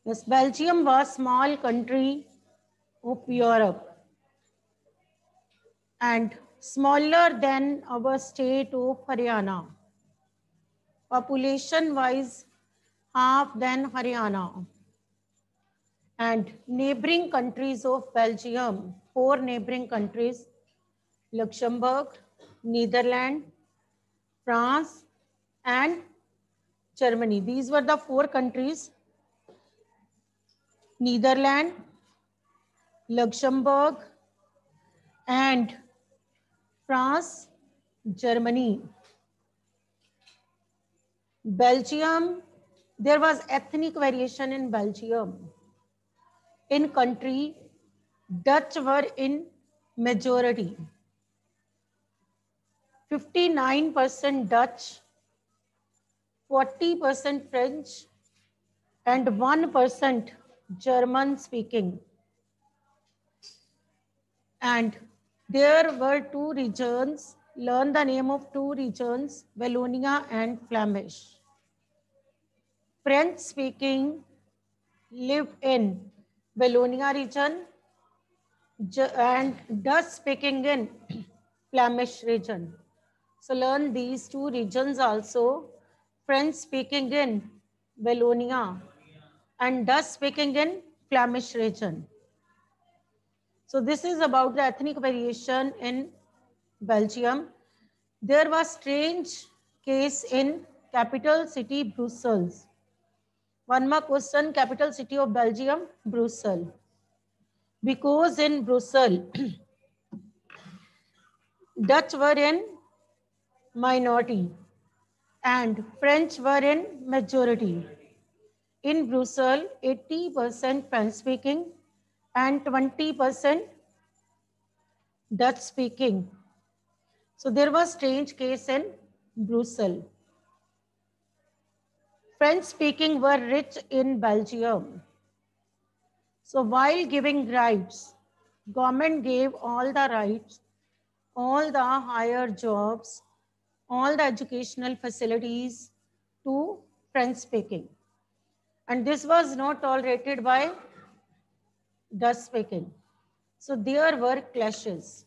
Yes, Belgium was small country of Europe and smaller than our state of Haryana. Population wise, half than Haryana. And neighboring countries of Belgium, 4 neighboring countries, Luxembourg, Netherlands, France, and Germany. These were the 4 countries: Netherlands, Luxembourg, and France, Germany. Belgium, there was ethnic variation in Belgium. In country, Dutch were in majority. 59% Dutch, 40% French, and 1% German speaking. And there were 2 regions. Learn the name of 2 regions, Wallonia and Flemish. French speaking live in Wallonia region and Dutch speaking in Flemish region. So learn these 2 regions also. French speaking in Wallonia and Dutch speaking in Flemish region. So this is about the ethnic variation in Belgium. There was strange case in capital city Brussels. One more question, capital city of Belgium, Brussels. Because in Brussels, Dutch were in minority and French were in majority. In Brussels, 80% French speaking and 20% Dutch speaking. So there was strange case in Brussels. French speaking were rich in Belgium. So while giving rights, government gave all the rights, all the higher jobs, all the educational facilities to French speaking. And this was not tolerated by Dutch speaking. So there were clashes.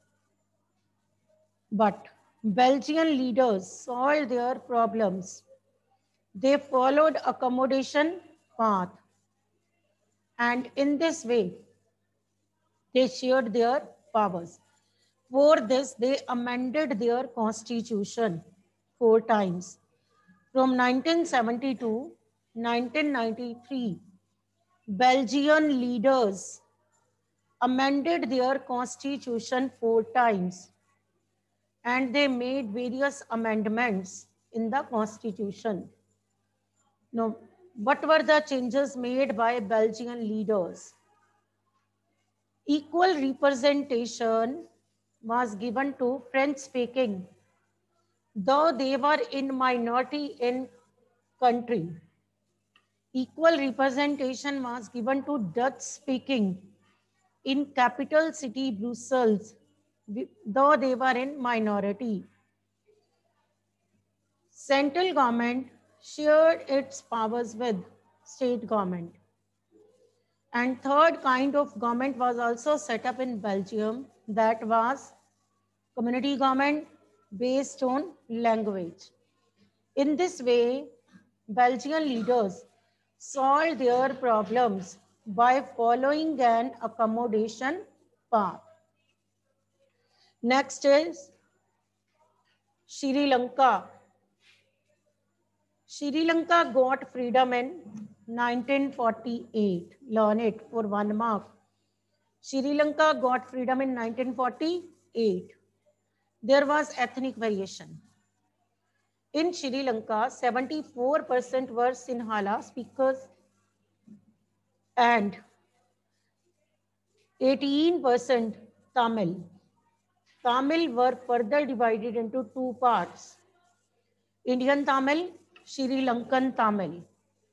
But Belgian leaders solved their problems. They followed accommodation path. And in this way, they shared their powers. For this, they amended their constitution 4 times. From 1970 to 1993, Belgian leaders amended their constitution 4 times. And they made various amendments in the constitution. Now, what were the changes made by Belgian leaders? Equal representation was given to French speaking, though they were in minority in country. Equal representation was given to Dutch speaking in capital city Brussels, though they were in minority. Central government shared its powers with state government. And third kind of government was also set up in Belgium, that was community government based on language. In this way, Belgian leaders solved their problems by following an accommodation path. Next is Sri Lanka. Sri Lanka got freedom in 1948. Learn it for 1 mark. Sri Lanka got freedom in 1948. There was ethnic variation. In Sri Lanka, 74% were Sinhala speakers and 18% Tamil. Tamil were further divided into 2 parts: Indian Tamil, Sri Lankan Tamil.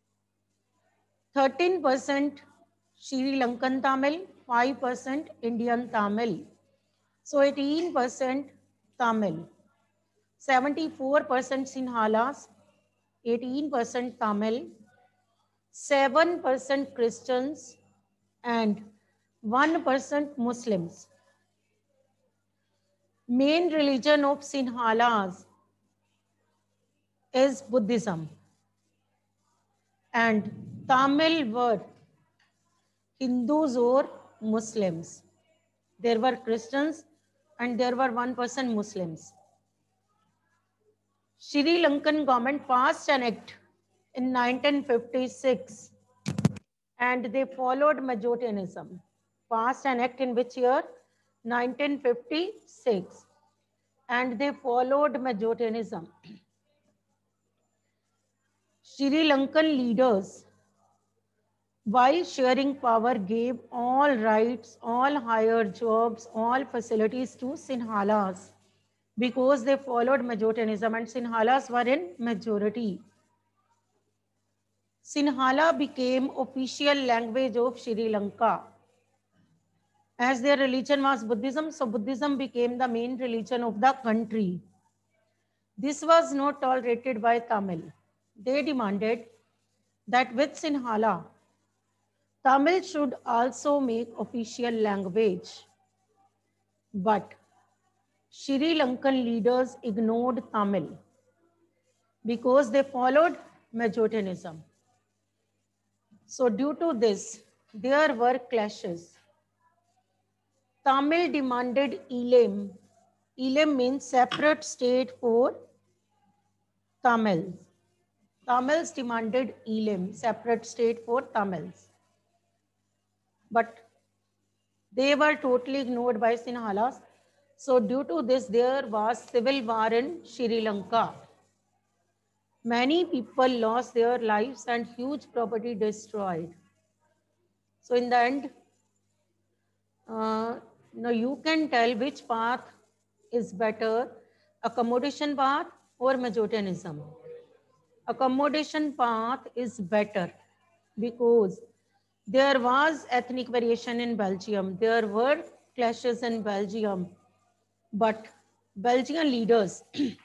13% Sri Lankan Tamil, 5% Indian Tamil. So 18% Tamil. 74% Sinhalas, 18% Tamil, 7% Christians and 1% Muslims. Main religion of Sinhalas is Buddhism, and Tamil were Hindus or Muslims. There were Christians and there were 1% Muslims. Sri Lankan government passed an act in 1956 and they followed majoritarianism. Passed an act in which year? 1956, and they followed majoritarianism. Sri Lankan leaders, while sharing power, gave all rights, all higher jobs, all facilities to Sinhalas because they followed majoritarianism and Sinhalas were in majority. Sinhala became official language of Sri Lanka. As their religion was Buddhism, so Buddhism became the main religion of the country. This was not tolerated by Tamil. They demanded that with Sinhala, Tamil should also make official language. But Sri Lankan leaders ignored Tamil because they followed majoritarianism. So due to this, there were clashes. Tamil demanded Elam. Elam means separate state for Tamils. Tamils demanded Elam, separate state for Tamils. But they were totally ignored by Sinhalas. So due to this, there was civil war in Sri Lanka. Many people lost their lives and huge property destroyed. So in the end, now you can tell which path is better, accommodation path or majoritarianism. Accommodation path is better because there was ethnic variation in Belgium. There were clashes in Belgium, but Belgian leaders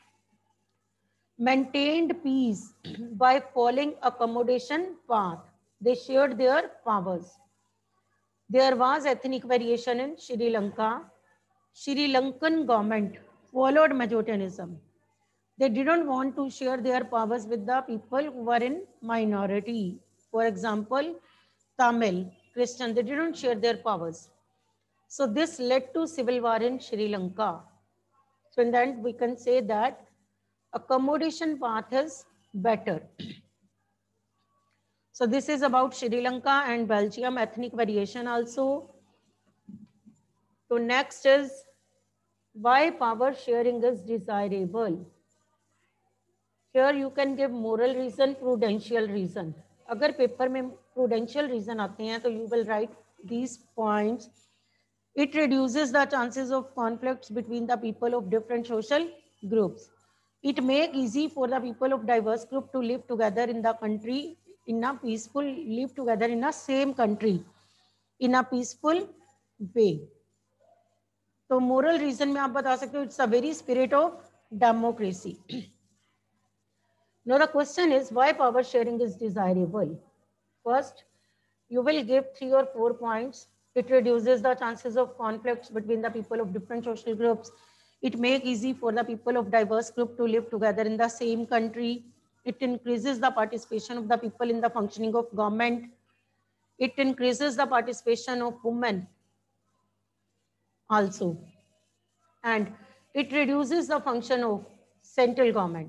maintained peace by following accommodation path. They shared their powers. There was ethnic variation in Sri Lanka. Sri Lankan government followed majoritarianism. They didn't want to share their powers with the people who were in minority. For example, Tamil, Christian, they didn't share their powers. So this led to civil war in Sri Lanka. So in the end, we can say that accommodation path is better. So this is about Sri Lanka and Belgium ethnic variation also. So next is why power sharing is desirable. Here you can give moral reason, prudential reason. अगर paper में prudential reason आते हैं तो you will write these points. It reduces the chances of conflicts between the people of different social groups. It makes easy for the people of diverse group to live together in the country in a peaceful, live together in a same country in a peaceful way. तो moral reason में आप बता सकते हो it's a very spirit of democracy. Now the question is why power sharing is desirable. First, you will give 3 or 4 points. It reduces the chances of conflicts between the people of different social groups. It makes easy for the people of diverse group to live together in the same country. It increases the participation of the people in the functioning of government. It increases the participation of women also. And it reduces the function of central government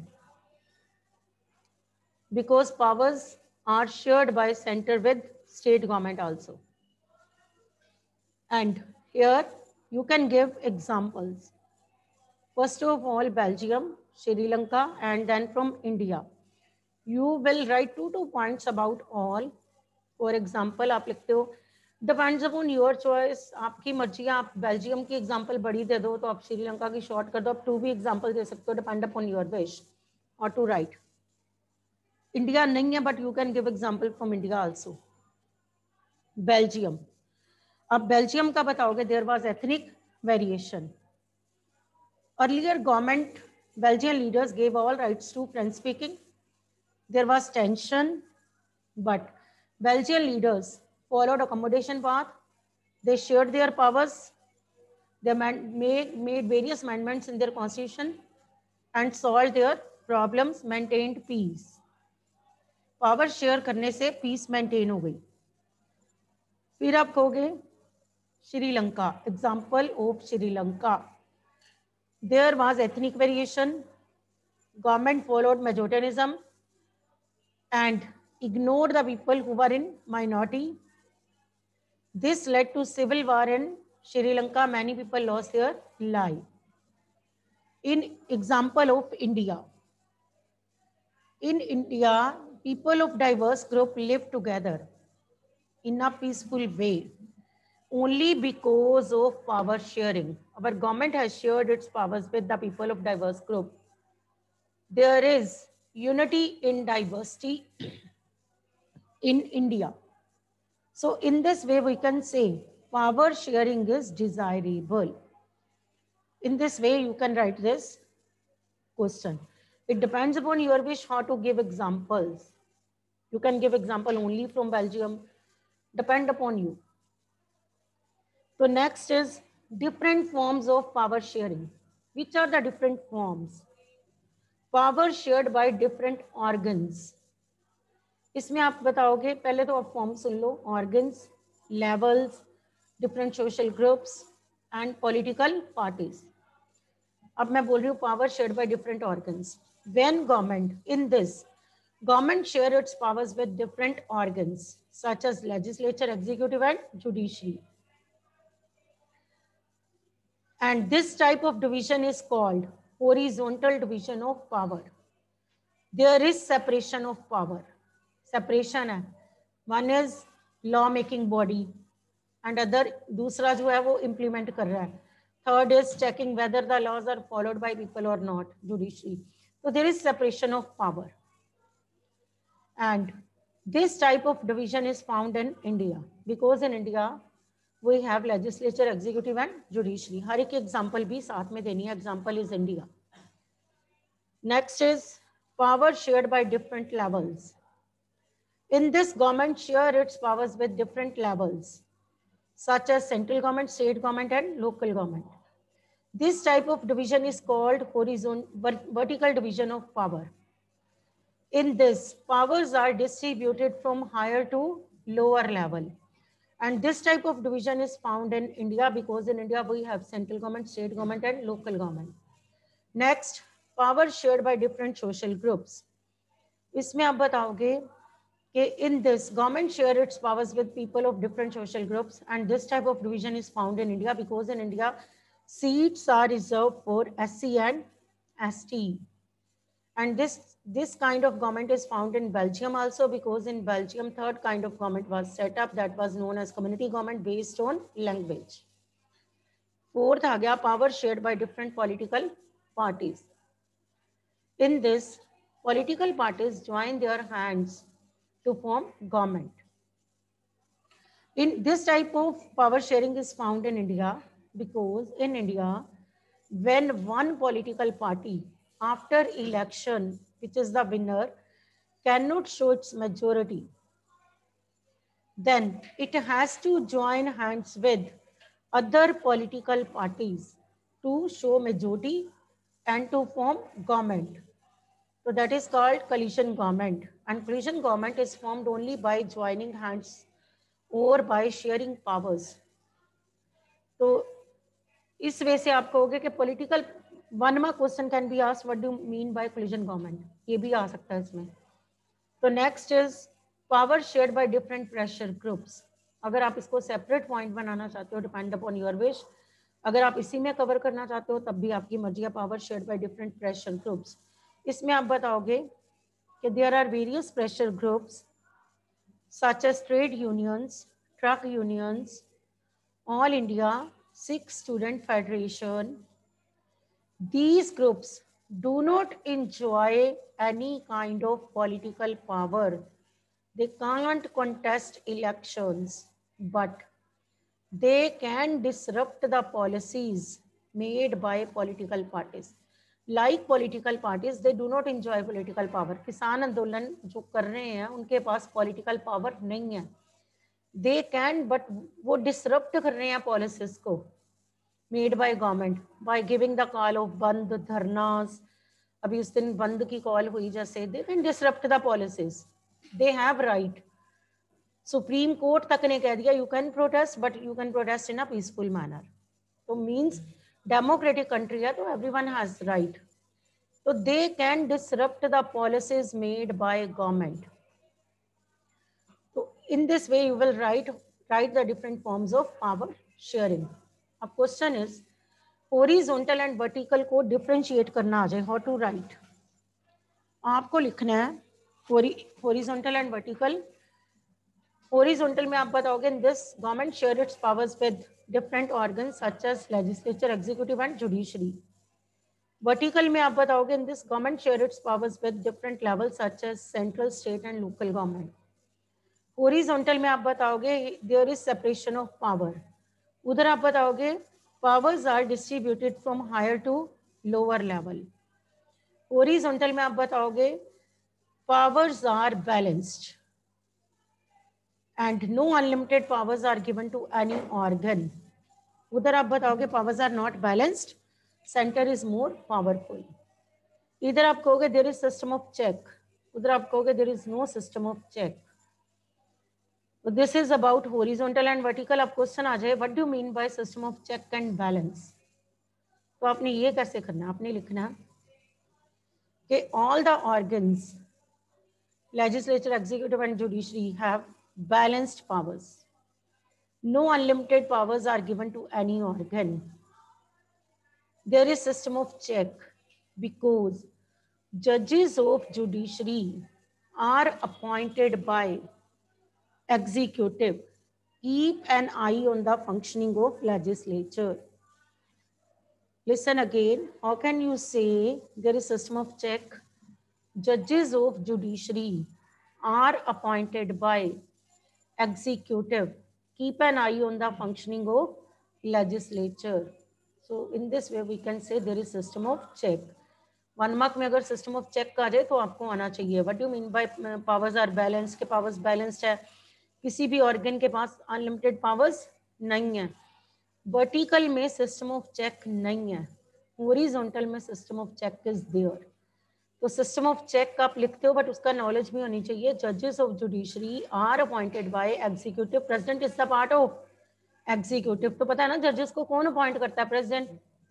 because powers are shared by center with state government also. And here you can give examples. First of all, Belgium, Sri Lanka, and then from India. You will write 2 points about all. For example, आप लिखते हो depends upon your choice. आपकी मर्जी है, आप Belgium की example बड़ी दे दो तो आप श्रीलंका की शॉर्ट कर दो. आप 2 भी एग्जाम्पल दे सकते हो, depend upon your wish or to write. India नहीं है but you can give example from India also. Belgium, अब बेल्जियम का बताओगे there was ethnic variation. Earlier government Belgian leaders gave all rights to French speaking. There was tension, but Belgian leaders followed accommodation path. They shared their powers. They made various amendments in their constitution and solved their problems, maintained peace. Power share करने से peace maintain हो गई. फिर आप कहोगे Sri Lanka, example of Sri Lanka. There was ethnic variation. Government followed majoritarianism and ignored the people who were in minority. This led to civil war in Sri Lanka. Many people lost their life. In example of India. In India, people of diverse group live together in a peaceful way only because of power sharing. Our government has shared its powers with the people of diverse group. There is unity in diversity in India. So in this way, we can say power sharing is desirable. In this way, you can write this question. It depends upon your wish how to give examples. You can give example only from Belgium. Depend upon you. So next is different forms of power sharing. Which are the different forms? Power shared by different organs. इसमें आप बताओगे, पहले तो आप form सुन लो. Organs, levels, different social groups and political parties. अब मैं बोल रही हूँ power shared by different organs. When government, in this government share its powers with different organs such as legislature, executive and judiciary. And this type of division is called horizontal division of power. There is separation of power. Separation है. One is law making body and other दूसरा जो है वो implement कर रहा है. Third is checking whether the laws are followed by people or not, judiciary. So there is separation of power. And this type of division is found in India because in India we have legislature, executive and judiciary. हर एक example भी साथ में देनी है. Example is India. Next is power shared by different levels. In this, government share its powers with different levels, such as central government, state government and local government. This type of division is called vertical division of power. In this, powers are distributed from higher to lower level. And this type of division is found in India because in India we have central government, state government and local government. Next, power shared by different social groups. इसमें आप बताओगे कि in this government share its powers with people of different social groups and this type of division is found in India because in India seats are reserved for SC and ST. And this kind of government is found in Belgium also because in Belgium third kind of government was set up that was known as community government based on language. Fourth आ गया power shared by different political parties. In this, political parties join their hands to form government. In this type of power sharing is found in India because in India, when one political party after election, which is the winner, cannot show its majority, then it has to join hands with other political parties to show majority and to form government. So that is called coalition government. And coalition government is formed only by joining hands or by sharing powers. तो इस वे से आप कहोगे कि political one mark question can be asked what do you mean by coalition government, ये भी आ सकता है इसमें. तो next is power shared by different pressure groups. अगर आप इसको सेपरेट पॉइंट बनाना चाहते हो, डिपेंड अपॉन योर विश. अगर आप इसी में कवर करना चाहते हो तब भी आपकी मर्जी है. Power shared by different pressure groups, इसमें आप बताओगे कि there are various pressure groups such as trade unions, truck unions, all India Sikh Student Federation. These groups do not enjoy any kind of political power. They can't contest elections, but they can disrupt the policies made by political parties. Like political parties, they do not enjoy political power. किसान आंदोलन जो कर रहे हैं उनके पास political power नहीं है. They can, but वो disrupt कर रहे हैं policies को made by government by giving the call of बंद धरनास. अभी उस दिन बंद की कॉल हुई जैसे, they can disrupt the policies. They have right. Supreme Court तक ने कह दिया you can protest, but you can protest in a peaceful manner. तो मीन्स डेमोक्रेटिक कंट्री है तो एवरीवन हैज राइट. तो they can disrupt the policies made by government. तो in this way you will write the different forms of power sharing. अब question is horizontal and vertical को differentiate करना आ जाए. How to write? आपको लिखना है हॉरिजॉन्टल एंड वर्टिकल. हॉरिजॉन्टल में आप बताओगे in this government share its powers with different organs such as legislature, executive and judiciary. Vertical में आप बताओगे in this government share its powers with different levels such as central, state and local government. Horizontal में आप बताओगे there is separation of power. उधर आप बताओगे powers are distributed from higher to lower level. Horizontal में आप बताओगे powers are balanced and no unlimited powers are given to any organ. उधर आप बताओगे powers are not balanced, center is more powerful. इधर आप कहोगे there is system of check, उधर आप कहोगे there is no system of check. So this is about horizontal and vertical. अब क्वेश्चन आ जाए what do you mean by system of check and balance? तो आपने ये कैसे करना, आपने लिखना कि all the organs, legislature, executive and judiciary have balanced powers. No unlimited powers are given to any organ. There is system of check because judges of judiciary are appointed by executive. Keep an eye on the functioning of legislature. Listen again. How can you say there is system of check? Judges of judiciary are appointed by executive. Keep an eye on the functioning of legislature. So in this way we can say there is system of check. 1 mark में अगर system of check आ जाए तो आपको आना चाहिए what do you mean by powers are balanced? के powers balanced है, किसी भी organ के पास unlimited powers नहीं है. Vertical में system of check नहीं है. Horizontal में system of check is there. तो सिस्टम ऑफ चेक आप लिखते हो बट उसका नॉलेज भी होनी चाहिए. जजेस of judiciary are appointed by executive. President is the part of executive. तो पता है ना जजेस को कौन अपॉइंट करता है? प्रेसिडेंट.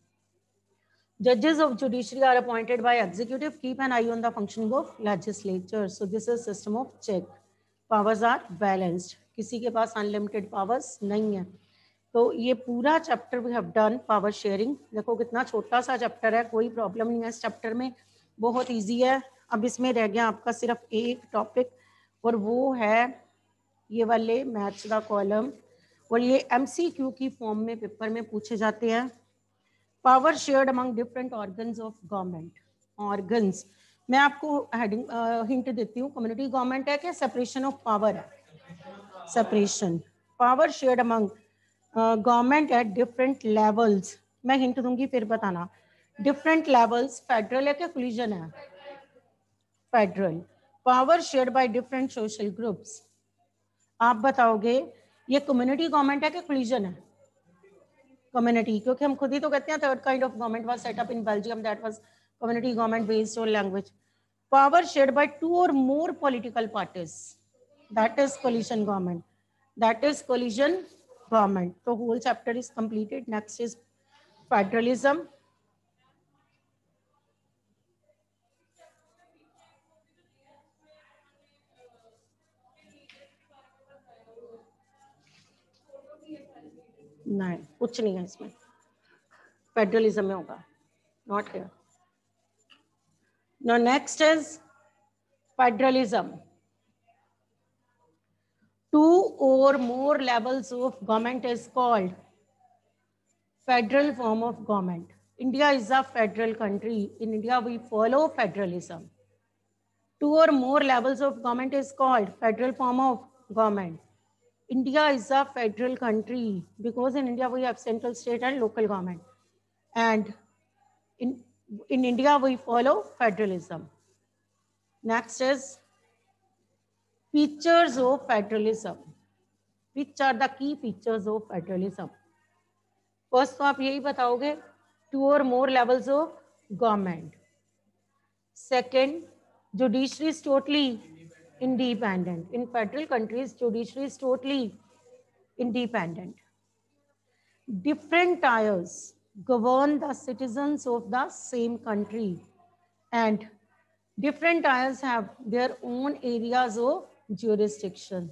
जजेस of judiciary are appointed by executive. Keep an eye on the functioning of legislature. So this is system of check. Powers are balanced. किसी के पास अनलिमिटेड पावर्स नहीं है. तो ये पूरा chapter we have done power sharing. देखो कितना छोटा सा चैप्टर है, कोई प्रॉब्लम नहीं है इस चैप्टर में, बहुत इजी है. अब इसमें रह गया आपका सिर्फ एक टॉपिक और वो है ये वाले मैच का कॉलम. और ये एमसीक्यू की फॉर्म में पेपर में पूछे जाते हैं. Power shared among different organs of government. Organs मैं आपको हेडिंग हिंट देती हूँ. कम्युनिटी गवर्नमेंट है क्या? सेपरेशन ऑफ पावर है. Separation. Power shared among government at different levels. मैं हिंट दूंगी फिर बताना. Different levels. फेडरल है क्या? कोलिजन है. Federal. Power shared by different social groups. आप बताओगे ये कम्युनिटी गवर्नमेंट है क्या कोलिजन है? कम्युनिटी, क्योंकि हम खुद ही तो कहते हैं third kind of government was set up in Belgium, that was community government based on language. Power shared by 2 or more political parties, that is coalition government. That is coalition government. तो whole chapter is completed. Next is federalism. नहीं कुछ नहीं है इसमें. Federalism में होगा. Not here. Now next is federalism. 2 or more levels of government is called federal form of government. India is a federal country. In India we follow federalism. 2 or more levels of government is called federal form of government. India is a federal country because in India we have central, state and local government. And in In India, we follow federalism. Next is features of federalism. Which are the key features of federalism? First तो आप यही बताओगे, 2 or more levels of government. Second, judiciary is totally independent. In federal countries, judiciary is totally independent. Different tiers govern the citizens of the same country, and different tiers have their own areas of jurisdiction.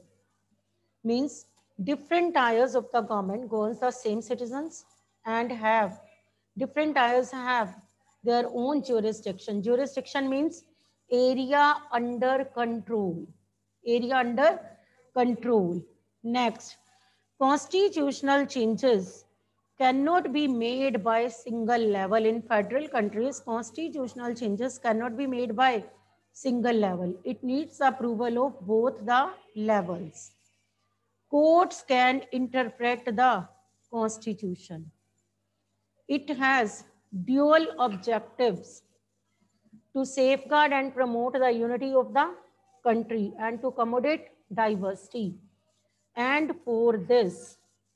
Means different tiers of the government governs the same citizens and have different tiers have their own jurisdiction. Jurisdiction means area under control. Area under control. Next, constitutional changes cannot be made by single level. In federal countries, constitutional changes cannot be made by single level. It needs approval of both the levels. Courts can interpret the constitution. It has dual objectives: to safeguard and promote the unity of the country and to accommodate diversity. And for this,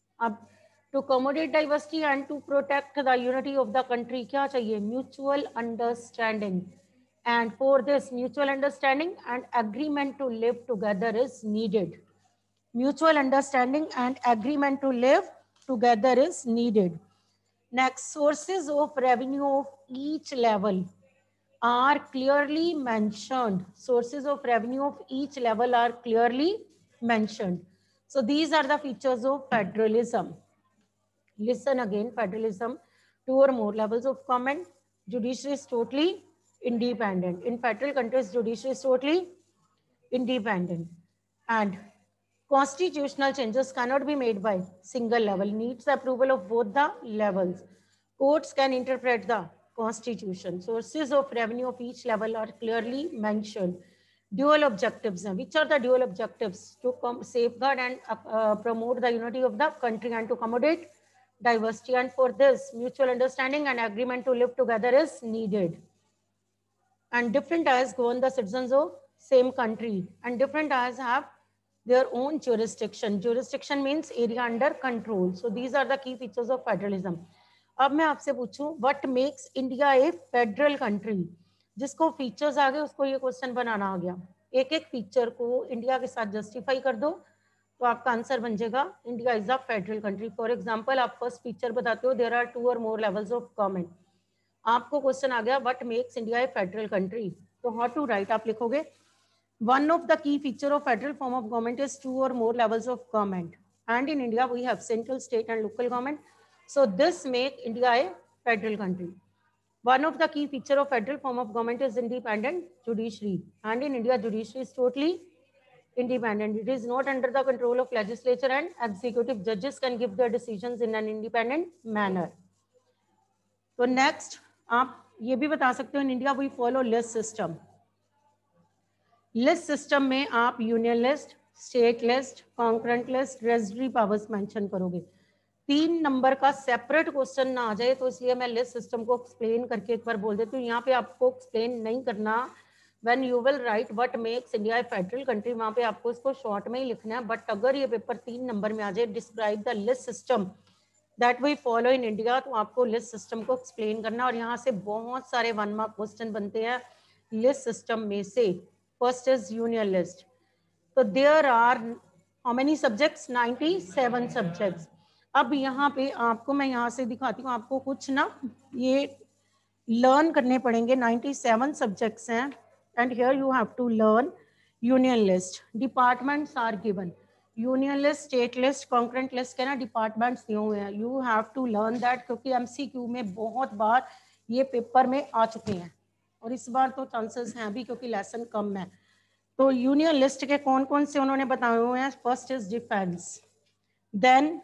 to accommodate diversity and to protect the unity of the country, क्या चाहिए? Mutual understanding. And for this, mutual understanding and agreement to live together is needed. Mutual understanding and agreement to live together is needed. Next, sources of revenue of each level are clearly mentioned. Sources of revenue of each level are clearly mentioned. So these are the features of federalism. Listen again, federalism, 2 or more levels of government. Judiciary is totally independent. In federal countries, judiciary is totally independent. And constitutional changes cannot be made by single level, needs the approval of both the levels. Courts can interpret the constitution. Sources of revenue of each level are clearly mentioned. Dual objectives. Which are the dual objectives? To safeguard and promote the unity of the country and to accommodate diversity. And for this, mutual understanding and agreement to live together is needed. And different tiers govern the citizens of same country, and different tiers have their own jurisdiction. Jurisdiction means area under control. So these are the key features of federalism. अब मैं आपसे पूछूं, what makes India a federal country? जिसको features आ गए उसको ये question बनाना आ गया. एक एक फीचर को इंडिया के साथ जस्टिफाई कर दो तो आपका आंसर बन जाएगा India is a federal country. For example, आप फर्स्ट फीचर बताते हो, there are 2 or more levels of government. आपको क्वेश्चन आ गया what makes India a federal country. तो हाउ टू राइट आप लिखोगे, one of the key feature of federal form of government is 2 or more levels of government, and in India we have central, state and local government. So this make India a federal country. One of the key feature of federal form of government is independent judiciary, and in India judiciary is totally independent. It is not under the control of legislature and executive. Judges can give their decisions in an independent manner. तो next आप ये भी बता सकते हो, in India we follow list system. List system में आप union list, state list, concurrent list, residuary powers mention करोगे. 3 नंबर का सेपरेट क्वेश्चन ना आ जाए, तो इसलिए मैं लिस्ट सिस्टम को एक्सप्लेन करके एक बार बोल देती हूँ. यहाँ पे आपको एक्सप्लेन नहीं करना. When you will write what makes India a federal country, वहाँ पे आपको इसको शॉर्ट में ही लिखना है. बट अगर ये पेपर 3 नंबर में आ जाए, describe the list system that we follow in India, तो आपको लिस्ट सिस्टम को एक्सप्लेन करना. और यहाँ से बहुत सारे 1 मार्क क्वेश्चन बनते हैं लिस्ट सिस्टम में से. First is union list. तो there are how many subjects? 97 subjects. अब यहाँ पे आपको मैं यहाँ से दिखाती हूँ, आपको कुछ ना ये लर्न करने पड़ेंगे. 97 सब्जेक्ट्स हैं, and here you have to learn union list. Departments are given. Union list, state list, concurrent list के ना डिपार्टमेंट्स दिए हुए हैं. You have to learn that, क्योंकि एमसीक्यू में बहुत बार ये पेपर में आ चुके हैं, और इस बार तो चांसेस हैं भी क्योंकि लेसन कम है. तो यूनियन लिस्ट के कौन कौन से उन्होंने बताए हुए हैं? First is defence, then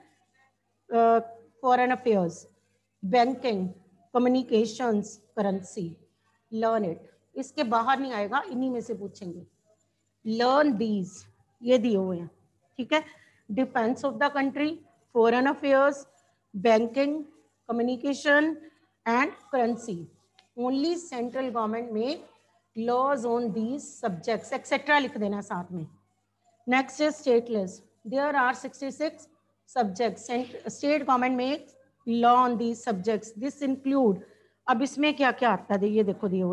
foreign affairs, banking, communications, currency. Learn it. इसके बाहर नहीं आएगा, इन्हीं में से पूछेंगे. लर्न दीज, ये दिए हुए हैं, ठीक है. Defence of the country, foreign affairs, banking, communication and currency. Only central government में laws on these subjects etcetera लिख देना साथ में. Next is state list. There are 66 subjects. State government में law on these subjects. This include, अब इसमें क्या क्या आता है ये देखो दिए हुए.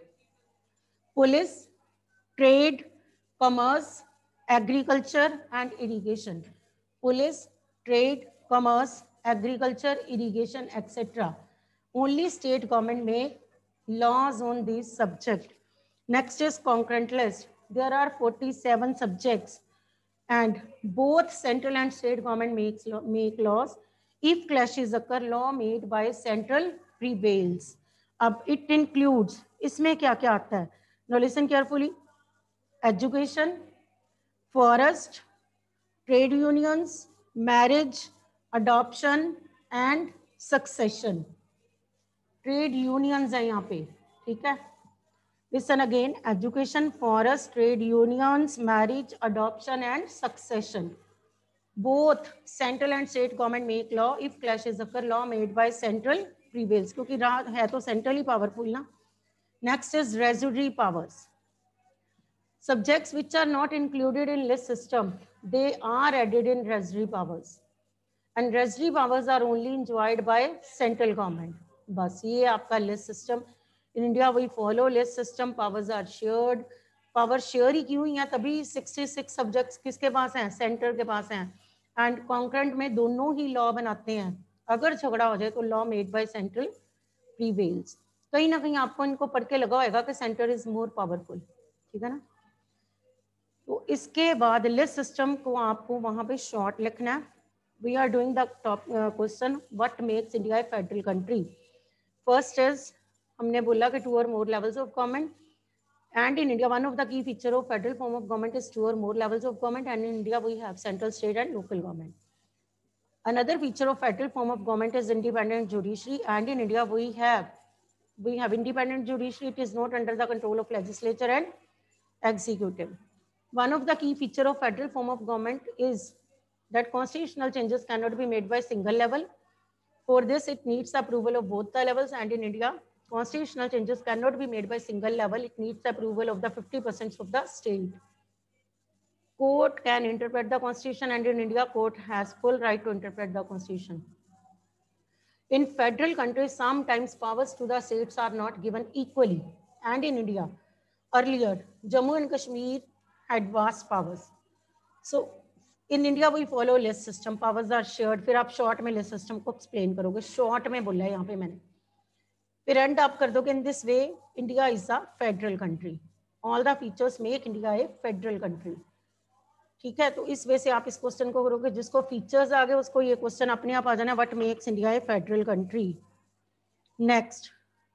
Police, trade, commerce, agriculture and irrigation. Police, trade, commerce, agriculture, irrigation etcetera. Only state government में laws on these subject. Next is concurrent list. There are 47 subjects and both central and state government make laws. If clashes occur, law made by central prevails. अब it includes, इसमें क्या क्या आता है? Now listen carefully. Education, forest, trade unions, marriage, adoption and succession. Trade unions है यहाँ पे, ठीक है. Listen again. Education, forest, trade unions, marriage, adoption and succession. Both central and state government make law. If clashes occur, law made by central prevails, क्योंकि है तो central ही powerful ना. Next is residuary powers. Subjects which are not included in list system, they are added in residuary powers and residuary powers are only enjoyed by central government. बस ये आपका list system. In India we follow list system. Powers are shared. Power share ही क्यों है, तभी 66 subjects किसके पास हैं? Centre के पास हैं. एंड कॉन्करेंट में दोनों ही लॉ बनाते हैं. अगर झगड़ा हो जाए तो law made by central prevails. कहीं ना कहीं आपको इनको पढ़ के लगा होगा कि सेंटर इज मोर पावरफुल, ठीक है ना. तो इसके बाद लिस्ट सिस्टम को आपको वहां पे शॉर्ट लिखना है. We are doing the top question, what makes India a federal country. First is, हमने बोला कि 2 or more levels of government, and in India one of the key feature of federal form of government is 2 or more levels of government, and in India we have central, state and local government. Another feature of federal form of government is independent judiciary, and in India we have independent judiciary. It is not under the control of legislature and executive. One of the key feature of federal form of government is that constitutional changes cannot be made by single level. For this, it needs the approval of both the levels, and in India, constitutional changes cannot be made by single level. It needs the approval of the 50% of the state. Court can interpret the constitution, and in India, court has full right to interpret the constitution. In federal countries, sometimes powers to the states are not given equally, and in India, earlier, Jammu and Kashmir had vast powers. So in India we follow list system. Powers are shared. फिर आप short में list system को explain करोगे. Short में बोला है यहाँ पे मैंने. फिर एंड आप कर दोगे. In this way India is a federal country. All the features make India a federal country, ठीक है. तो इस वे से आप इस क्वेश्चन को करोगे. जिसको फीचर्स आ गए उसको ये क्वेश्चन अपने आप आ जाना, what makes India a federal country. Next,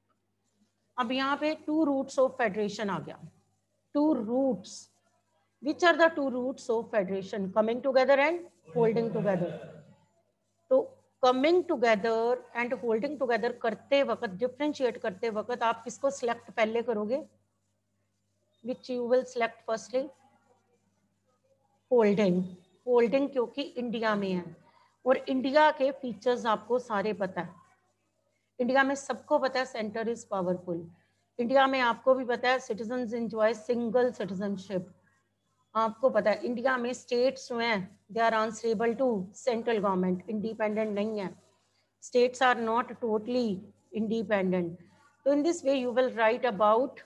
अब यहाँ पे 2 रूट्स ऑफ फेडरेशन आ गया. 2 roots. Which are the 2 roots of federation? Coming together and holding together. तो coming together and holding together करते वक्त, differentiate करते वक्त आप किसको select पहले करोगे? Which you will select firstly? Holding. Holding क्योंकि इंडिया में है और इंडिया के फीचर्स आपको सारे पता है. इंडिया में सबको पता है सेंटर इज पावरफुल. इंडिया में आपको भी पता है सिटीजन्स एंजॉय सिंगल सिटीजनशिप. आपको पता है इंडिया में स्टेट्स जो हैं they are answerable to central government. Independent नहीं है. States are not totally independent. तो in this way you will write about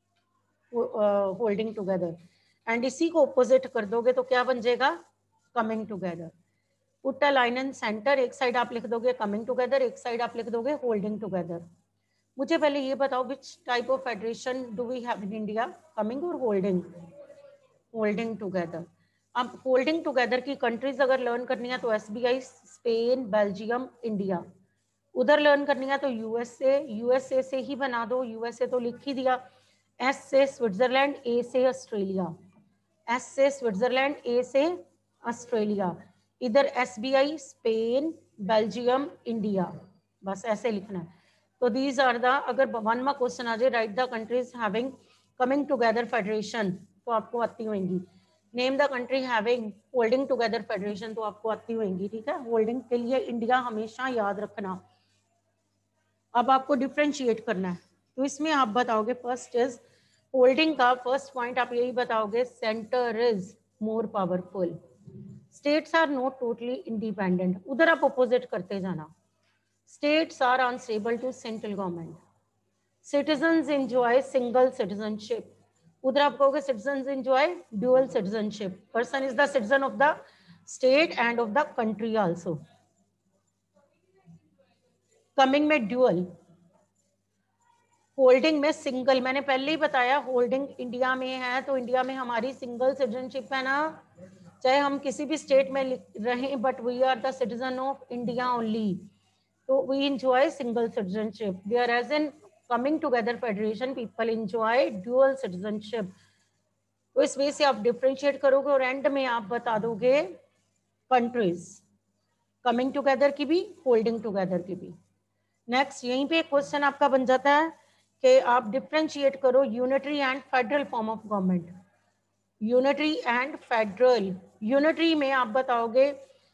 holding together and इसी को ऑपोजिट कर दोगे तो क्या बन जाएगा? Coming together. Put a line in centre. एक साइड आप लिख दोगे कमिंग टुगेदर, एक साइड आप लिख दोगे होल्डिंग टुगेदर. मुझे पहले ये बताओ which type of federation do we have in India, coming और होल्डिंग? Holding together. अब होल्डिंग टुगेदर की कंट्रीज अगर लर्न करनी है तो SBI, स्पेन, बेल्जियम, इंडिया. उधर लर्न करनी है तो यूएसए से ही बना दो. यूएसए तो लिख ही दिया. S से स्विट्जरलैंड, A से ऑस्ट्रेलिया. S से स्विट्जरलैंड, A से ऑस्ट्रेलिया. इधर SBI, स्पेन, बेल्जियम, इंडिया. बस ऐसे लिखना है. तो दीज आर द, अगर 1 मार्क क्वेश्चन आ जाए write the countries having coming together federation तो आपको आती होंगी. Name the country having holding together federation तो आपको आती होंगी, ठीक है. होल्डिंग के लिए इंडिया हमेशा याद रखना. अब आपको डिफरेंशिएट करना है. तो इसमें आप बताओगे फर्स्ट इज होल्डिंग का फर्स्ट पॉइंट आप यही बताओगे, centre is more powerful. States are not totally independent, उधर आप अपोजिट करते जाना। States are unstable to central government. Citizens enjoy single citizenship, उधर आप कहोगे citizens enjoy dual citizenship. Person is the citizen of the state and of the country also. Coming में dual, holding में single, मैंने पहले ही बताया होल्डिंग इंडिया में है तो इंडिया में हमारी सिंगल सिटीजनशिप है ना, चाहे हम किसी भी स्टेट में रहें but we are the citizen of India only, तो we enjoy single citizenship. Whereas in coming together federation people enjoy dual citizenship. तो इस वे से आप डिफ्रेंशिएट करोगे और एंड में आप बता दोगे कंट्रीज, कमिंग टुगेदर की भी होल्डिंग टुगेदर की भी। नेक्स्ट यहीं पे क्वेश्चन आपका बन जाता है कि आप डिफ्रेंशिएट करो unitary and federal form of government. Unitary and federal, unitary में आप बताओगे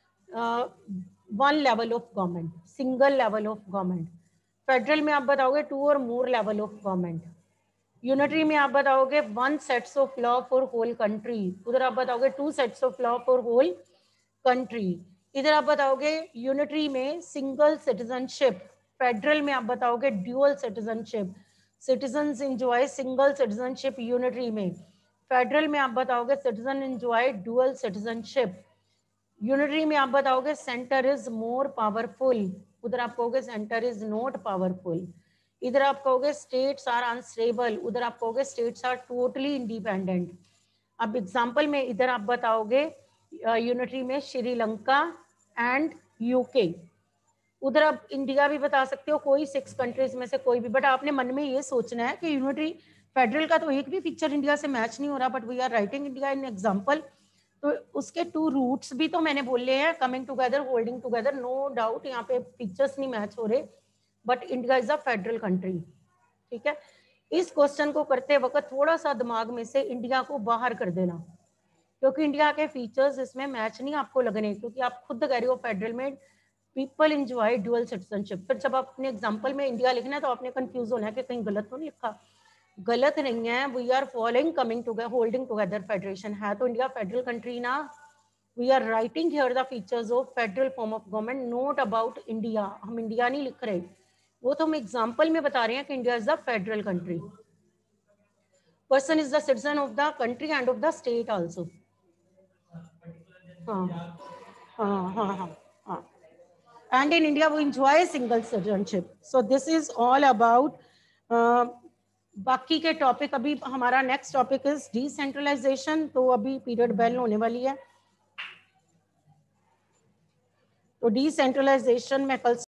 one level of government, single level of government. Federal में आप बताओगे टू और more level of government. Unitary में आप बताओगे one sets of law for whole country, उधर आप बताओगे two sets of law for whole country. इधर आप बताओगे यूनिटरी में सिंगल सिटीजनशिप, फेडरल में आप बताओगे dual citizenship. Citizens enjoy single citizenship unitary में, फेडरल में आप बताओगे citizen enjoy dual citizenship. Unitary में आप बताओगे सेंटर इज मोर पावरफुल, उधर आप कहोगे सेंटर इज नॉट पावरफुल। इधर आप कहोगे स्टेट्स आर अनस्टेबल, उधर आप कहोगे स्टेट्स आर टोटली इंडिपेंडेंट। अब एग्जांपल में इधर आप बताओगे यूनिटरी में श्रीलंका एंड यूके, उधर आप इंडिया भी बता सकते हो, कोई 6 कंट्रीज में से कोई भी, बट आपने मन में ये सोचना है कि यूनिटरी फेडरल का तो एक भी पिक्चर इंडिया से मैच नहीं हो रहा, but we are writing India in example, तो उसके 2 रूट्स भी तो मैंने बोले हैं, coming together, holding together, no doubt यहाँ पे पिक्चर्स नहीं मैच हो रहे, but India is a federal country. ठीक है, इस क्वेश्चन को करते वक्त थोड़ा सा दिमाग में से इंडिया को बाहर कर देना, क्योंकि इंडिया के फीचर्स इसमें मैच नहीं आपको लगने, क्योंकि आप खुद कह रहे हो फेडरल में पीपल इंजॉय ड्यूअल सिटीजनशिप। फिर जब आप अपने एग्जाम्पल में इंडिया लिखना है तो आपने कंफ्यूज होना है कि कहीं गलत तो नहीं लिखा। गलत नहीं है, we are following coming together holding together federation, है तो इंडिया फेडरल कंट्री ना। We are writing here the features of federal form of government, not about India, हम इंडिया नहीं लिख रहे, वो तो हम एग्जाम्पल में बता रहे हैं कि India is the federal country. Person is the citizen of the country and of the state also. हाँ हाँ हाँ हाँ हाँ, and in India we enjoy single citizenship. So this is all about बाकी के टॉपिक। अभी हमारा नेक्स्ट टॉपिक इज डिसेंट्रलाइजेशन, तो अभी पीरियड बेल होने वाली है, तो डिसेंट्रलाइजेशन में कल